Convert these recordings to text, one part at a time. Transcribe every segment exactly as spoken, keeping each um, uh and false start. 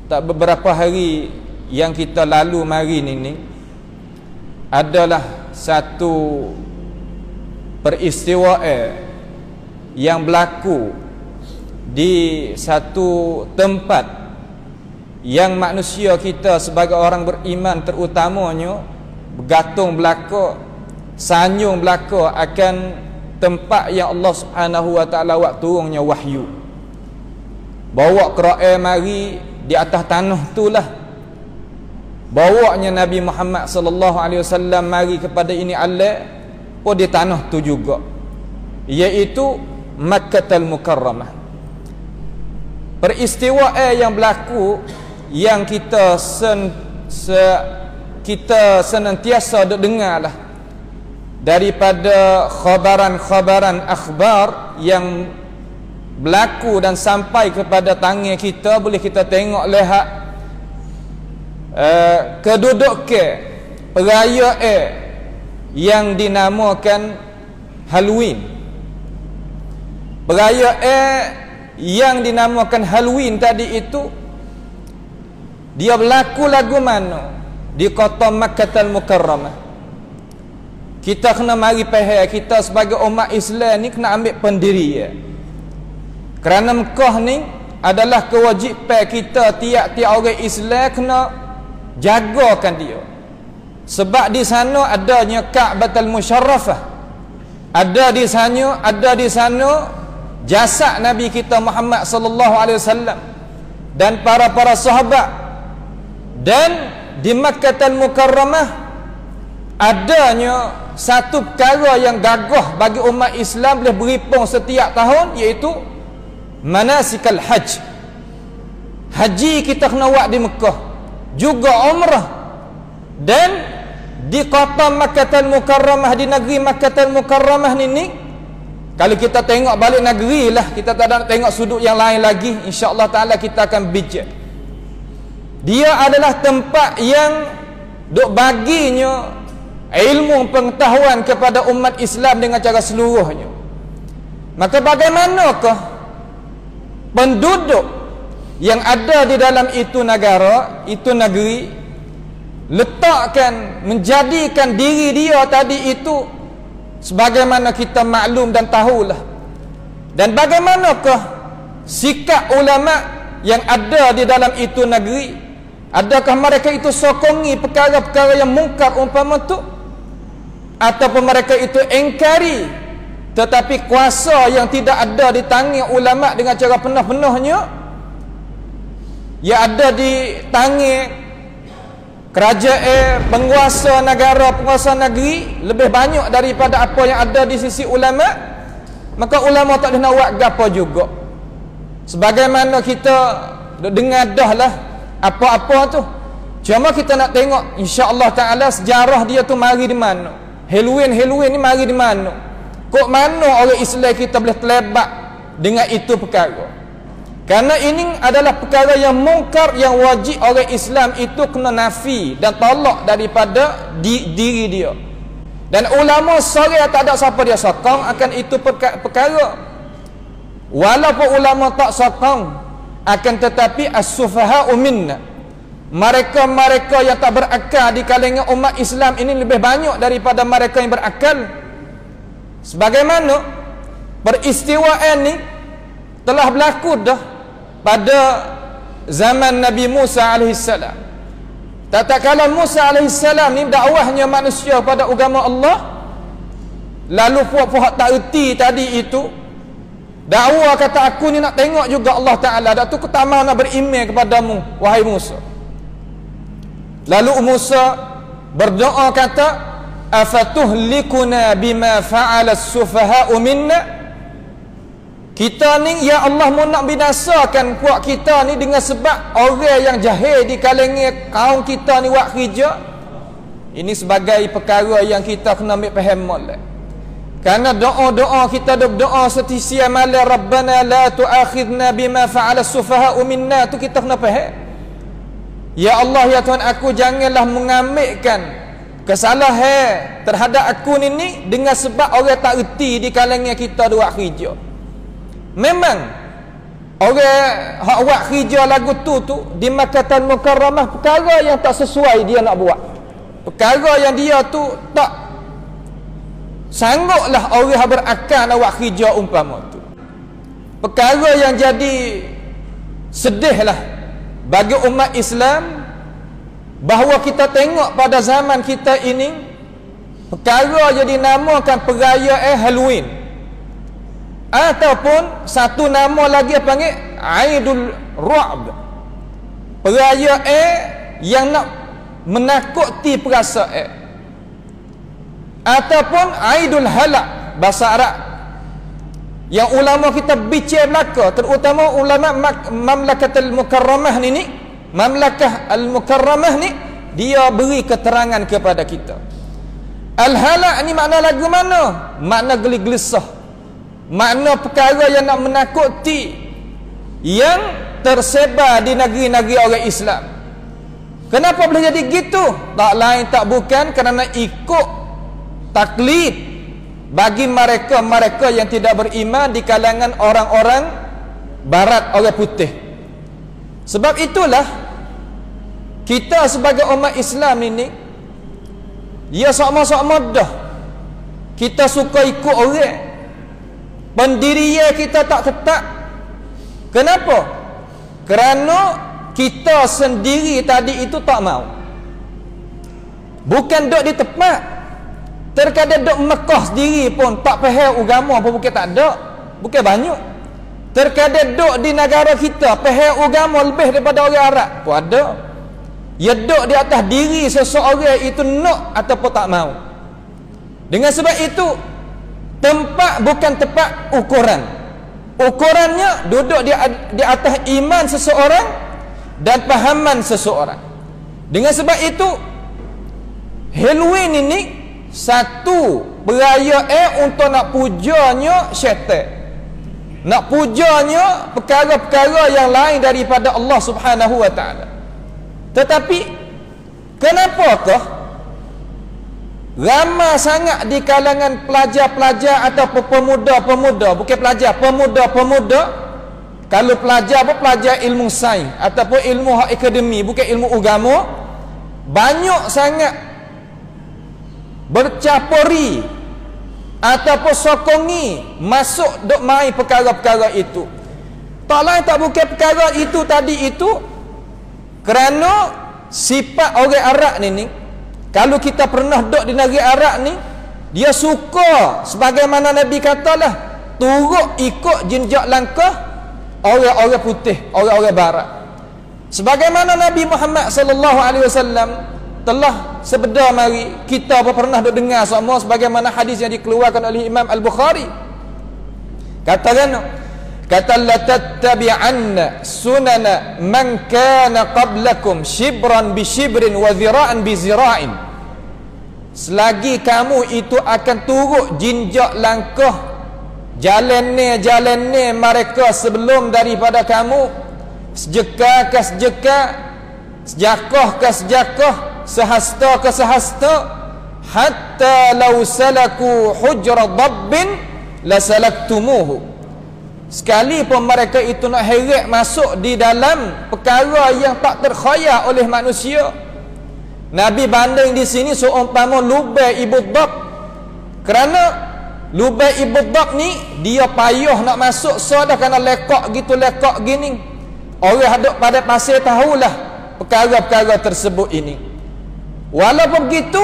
tak beberapa hari yang kita lalu mari ni, ni adalah satu peristiwaan yang berlaku di satu tempat yang manusia kita sebagai orang beriman terutamanya bergantung belaka, sanyung belaka akan tempat yang Allah Subhanahu wa taala buat turunnya wahyu. Bawa Quran mari di atas tanah itulah. Bawanya Nabi Muhammad sallallahu alaihi wasallam mari kepada ini Allah oh di tanah tu juga, iaitu Makkahul Mukarramah. Peristiwaan yang berlaku yang kita sen, se, kita senantiasa duk dengarlah daripada khabaran-khabaran akhbar yang berlaku dan sampai kepada tangan kita, boleh kita tengok lihat uh, kedudukan perayaan yang dinamakan Halloween. Perayaan yang dinamakan Halloween tadi itu dia berlaku lagu mana? Di kota Makkahul Mukarramah. Kita kena mari faham, kita sebagai umat Islam ni kena ambil pendirian. Kerana Mekah ni adalah kewajipan kita, tiap-tiap orang Islam kena jagakan dia. Sebab di sana adanya Ka'batul Musyarrafah. Ada di sana, ada di sana jasad Nabi kita Muhammad sallallahu alaihi wasallam dan para-para sahabat. Dan di Makkahul Mukarramah adanya satu perkara yang gagah bagi umat Islam boleh beripung setiap tahun, iaitu manasikal hajj. Haji kita kena buat di Mekah, juga umrah. Dan di kota Makkahul Mukarramah, di negeri Makkahul Mukarramah ni, ni kalau kita tengok balik negeri lah, kita tak nak tengok sudut yang lain lagi, insya-Allah taala kita akan bijak. Dia adalah tempat yang duk baginya ilmu pengetahuan kepada umat Islam dengan cara seluruhnya. Maka bagaimanakah penduduk yang ada di dalam itu negara, itu negeri, letakkan, menjadikan diri dia tadi itu sebagaimana kita maklum dan tahulah. Dan bagaimanakah sikap ulama yang ada di dalam itu negeri? Adakah mereka itu sokongi perkara-perkara yang mungkar umpama tu, ataupun mereka itu engkari? Tetapi kuasa yang tidak ada di tangan ulama dengan cara penuh-penuhnya, yang ada di tangan kerajaan, penguasa negara, penguasa negeri lebih banyak daripada apa yang ada di sisi ulama. Maka ulama tak boleh nak buat gapo juga. Sebagaimana kita dengar dah lah apa-apa tu, cuma kita nak tengok insya-Allah taala sejarah dia tu mari di mana. Halloween Halloween ni mari di mana? Kok mana orang Islam kita boleh terlibat dengan itu perkara? Karena ini adalah perkara yang mungkar, yang wajib orang Islam itu kena nafi dan tolak daripada di, diri dia. Dan ulama sore tak ada siapa dia sokong akan itu perkara. Walaupun ulama tak sokong, akan tetapi as-sufaha'u minna, mereka-mereka yang tak berakal di kalangan umat Islam ini lebih banyak daripada mereka yang berakal. Sebagaimana peristiwaan ini telah berlaku dah pada zaman Nabi Musa alaihissalam. Tatkala Musa alaihissalam ni dakwahnya manusia pada agama Allah, lalu puak-puak tak erti tadi itu dakwa kata aku ni nak tengok juga Allah Ta'ala, dak tu aku tak mahu nak beriman kepadamu wahai Musa. Lalu Musa berdoa kata, afatuhlikuna bima fa'ala as-sufaha'u minna, kita ni ya Allah mau nak binasakan puak kita ni dengan sebab orang yang jahil di kalangan kaum kita ni buat kerja. Ini sebagai perkara yang kita kena ambil faham molek. Karena doa-doa kita doa setisi amalan Rabbana la tu'akhidna bima fa'ala as-sufaha'u minna tu kita kena faham. Ya Allah ya Tuhan aku, janganlah mengambilkan kesalahan terhadap aku ni, ni dengan sebab orang tak erti di kalangan kita buat kerja. Memang orang hak buat kerja lagu tu tu di Makkahul Mukarramah perkara yang tak sesuai dia nak buat, perkara yang dia tu tak sangguplah orang berakal nak buat kerja umpama tu, perkara yang jadi sedihlah bagi umat Islam bahawa kita tengok pada zaman kita ini perkara yang dinamakan perayaan Halloween ataupun satu nama lagi panggil Aidul Ru'b, perayaan yang nak menakuti perasaan, ataupun Aidul Halak bahasa Arab yang ulama kita bincang belaka, terutama ulama Mamlakatul Mukarramah ni, ni Mamlakah Al-Mukarramah ni dia beri keterangan kepada kita. Al-Halak ni makna lagu mana? Makna geli-gelisah, makna perkara yang nak menakuti yang tersebar di negeri-negeri orang Islam. Kenapa boleh jadi gitu? Tak lain tak bukan kerana ikut taklid bagi mereka-mereka yang tidak beriman di kalangan orang-orang barat, orang putih. Sebab itulah kita sebagai umat Islam ini, ya sama-sama dah kita suka ikut orang, pendirian kita tak tetap. Kenapa? Kerana kita sendiri tadi itu tak mau, bukan duduk di tempat. Terkadang duduk Mekah sendiri pun tak faham agama apa, bukan tak ada, bukan banyak. Terkadang duduk di negara kita faham agama lebih daripada orang Arab pun ada. Ya duduk di atas diri seseorang itu nak ataupun tak mau. Dengan sebab itu tempat bukan tempat ukuran. Ukurannya duduk di, di atas iman seseorang dan pahaman seseorang. Dengan sebab itu Halloween ini satu perayaan untuk nak pujanya syaitan, nak pujanya perkara-perkara yang lain daripada Allah Subhanahu wa taala. Tetapi kenapakah ramai sangat di kalangan pelajar-pelajar ataupun pemuda-pemuda, bukan pelajar, pemuda-pemuda, kalau pelajar apa, pelajar ilmu sains ataupun ilmu hak akademi, bukan ilmu agama, banyak sangat bercapuri ataupun sokongi masuk duk main perkara-perkara itu. Tak lain tak bukan perkara itu tadi itu kerana sifat orang Arab ni ni, kalau kita pernah duduk di negeri Arab ni, dia suka sebagaimana Nabi katalah, turut ikut jenjak langkah orang-orang putih, orang-orang barat. Sebagaimana Nabi Muhammad sallallahu alaihi wasallam telah sebeda mari, kita pun pernah duk dengar semua sebagaimana hadis yang dikeluarkan oleh Imam Al-Bukhari. Katakan kata la tattabi'anna sunana man kana qablakum shibran bi shibrin wa zira'an bi zira'in. Selagi kamu itu akan turut jinjak langkah jalan-jalan mereka sebelum daripada kamu, sejekah ke sejekah, sejakah ke sejakah, sehasta ke sehasta, hatta law salaku hujra dabbin la salaktumuhu. Sekalipun mereka itu nak heret masuk di dalam perkara yang tak terkhayal oleh manusia. Nabi banding di sini seumpama Lubai ibu Dab. Kerana Lubai ibu Dab ni dia payah nak masuk, so dah kena lekak gitu, lekak gini. Orang hadap pada pasir tahulah perkara-perkara tersebut ini. Walaupun begitu,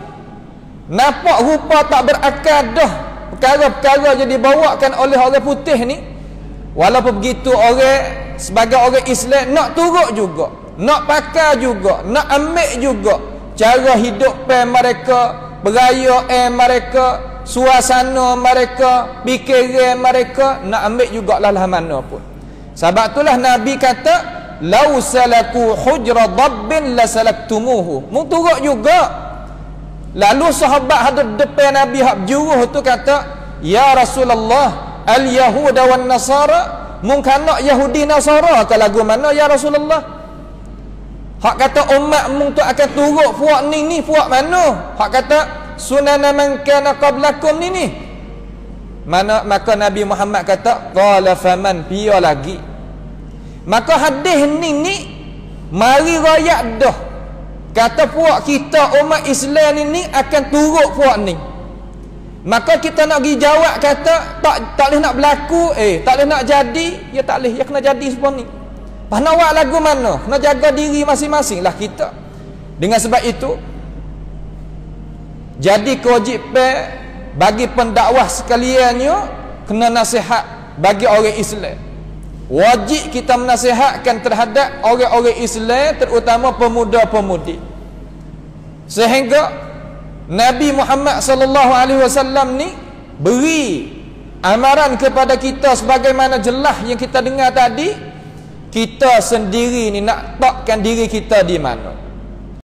nampak rupa tak berakal dah perkara-perkara yang dibawakan oleh orang putih ni. Walaupun begitu, orang sebagai orang Islam nak turut juga, nak pakai juga, nak ambil juga cara hidup mereka, beraya mereka, suasana mereka, fikiran mereka, nak ambil juga lah mana pun. Sebab itulah Nabi kata, lau salaku hujra dabbin la salaktumuhu. Mu turut juga. Lalu sahabat hadap depan Nabi hak juruh tu kata, ya Rasulullah, al-Yahuda wan Nasara, mungkin nak Yahudi Nasara ke lagu mana ya Rasulullah? Hak kata umat mung tu akan turut puak ni ni, puak mana? Hak kata sunana man kana qablakum ni ni. Mana maka Nabi Muhammad kata, qala faman, piya lagi. Maka hadis ni ni mari royak dah kata puak kita umat Islam ni, ni akan turut puak ni. Maka kita nak pergi jawab kata tak tak boleh nak berlaku, eh tak boleh nak jadi, ya tak boleh, ya kena jadi semua ni. Pas nak buat lagu mana? Kena jaga diri masing-masing lah kita. Dengan sebab itu jadi kewajipan bagi pendakwah sekaliannya kena nasihat bagi orang Islam. Wajib kita menasihatkan terhadap orang-orang Islam, terutama pemuda-pemudi. Sehingga Nabi Muhammad sallallahu alaihi wasallam ni beri amaran kepada kita sebagaimana jelas yang kita dengar tadi. Kita sendiri ni nak takkan diri kita di mana.